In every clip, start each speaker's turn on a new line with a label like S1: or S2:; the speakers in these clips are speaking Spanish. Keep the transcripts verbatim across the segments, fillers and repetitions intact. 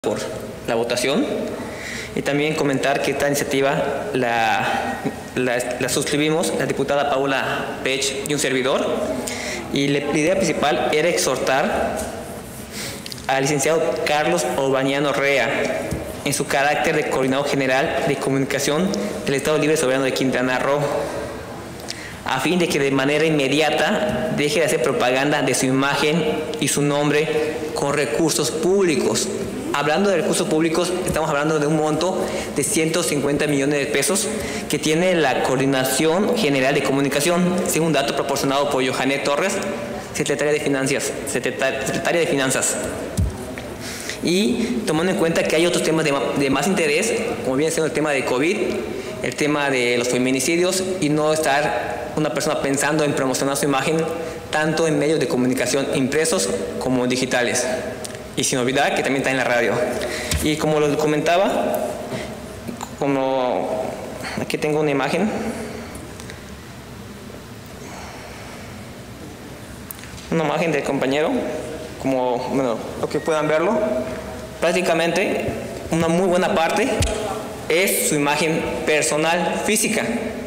S1: por la votación y también comentar que esta iniciativa la, la, la suscribimos la diputada Paula Pech y un servidor, y la idea principal era exhortar al licenciado Carlos Obañano Rea en su carácter de coordinador general de comunicación del Estado Libre Soberano de Quintana Roo, a fin de que de manera inmediata deje de hacer propaganda de su imagen y su nombre con recursos públicos. Hablando de recursos públicos, estamos hablando de un monto de ciento cincuenta millones de pesos que tiene la Coordinación General de Comunicación, según un dato proporcionado por Yohanet Torres, secretaria de Finanzas, secretaria de Finanzas. Y tomando en cuenta que hay otros temas de, de más interés, como viene siendo el tema de COVID, el tema de los feminicidios, y no estar una persona pensando en promocionar su imagen tanto en medios de comunicación impresos como digitales. Y sin olvidar que también está en la radio. Y como lo comentaba, como aquí tengo una imagen, una imagen del compañero, como bueno, lo que puedan verlo, prácticamente una muy buena parte es su imagen personal física.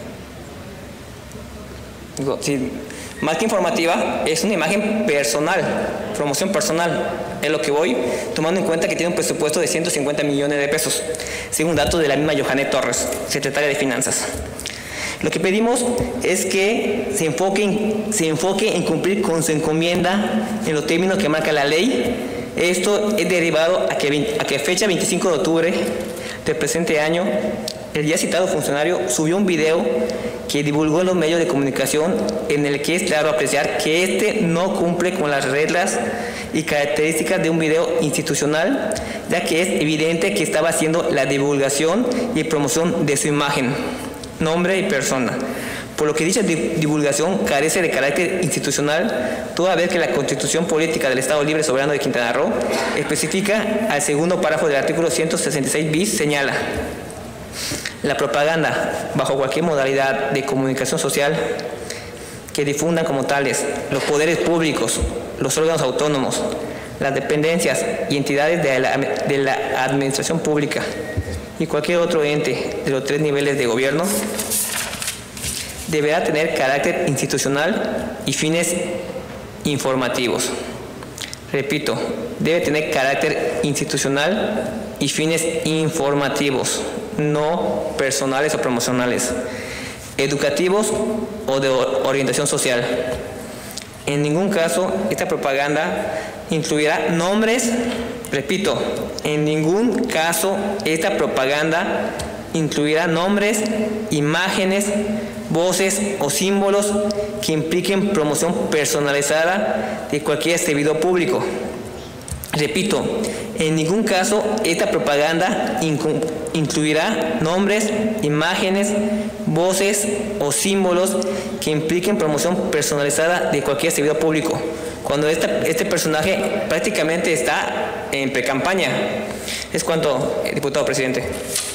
S1: Digo, si, más que informativa, es una imagen personal, promoción personal, es lo que voy, tomando en cuenta que tiene un presupuesto de ciento cincuenta millones de pesos, según datos de la misma Yohanet Torres, secretaria de Finanzas. Lo que pedimos es que se enfoque en, se enfoque en cumplir con su encomienda en los términos que marca la ley. Esto es derivado a que, a que fecha veinticinco de octubre del presente año, el ya citado funcionario subió un video que divulgó en los medios de comunicación, en el que es claro apreciar que este no cumple con las reglas y características de un video institucional, ya que es evidente que estaba haciendo la divulgación y promoción de su imagen, nombre y persona. Por lo que dicha divulgación carece de carácter institucional, toda vez que la Constitución Política del Estado Libre Soberano de Quintana Roo especifica al segundo párrafo del artículo ciento sesenta y seis bis, señala: la propaganda, bajo cualquier modalidad de comunicación social que difundan como tales los poderes públicos, los órganos autónomos, las dependencias y entidades de la, de la administración pública y cualquier otro ente de los tres niveles de gobierno, deberá tener carácter institucional y fines informativos. Repito, debe tener carácter institucional y fines informativos, no personales o promocionales, educativos o de orientación social. En ningún caso esta propaganda incluirá nombres, repito, en ningún caso esta propaganda incluirá nombres, imágenes, voces o símbolos que impliquen promoción personalizada de cualquier servidor público. Repito, en ningún caso esta propaganda incluirá nombres, imágenes, voces o símbolos que impliquen promoción personalizada de cualquier servidor público, cuando esta, este personaje prácticamente está en precampaña. Es cuanto, diputado presidente.